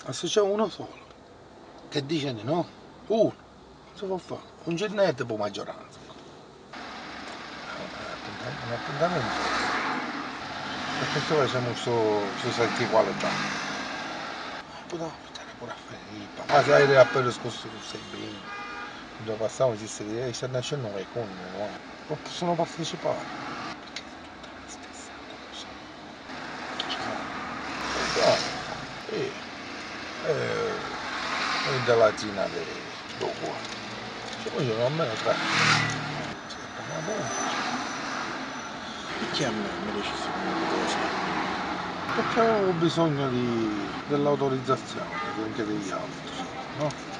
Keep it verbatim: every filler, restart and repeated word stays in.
Ma se c'è uno solo che dice di no, uno, non si può fare, non c'è niente per maggioranza. Un appuntamento. E questo facciamo questo salti qualità. Potevamo mettere pure a Felipe. Ma se hai appena scorso tu sei bene. Quando passiamo si sa che sta nascendo un con no? Non possono partecipare. Perché è tutta la stessa cosa. Ci sono. E, e, e della Cina di dopo. Ci vogliono almeno tre. Ma boh. Perché a me mi dici queste cose? Perché avevo bisogno di, dell'autorizzazione anche degli altri, no?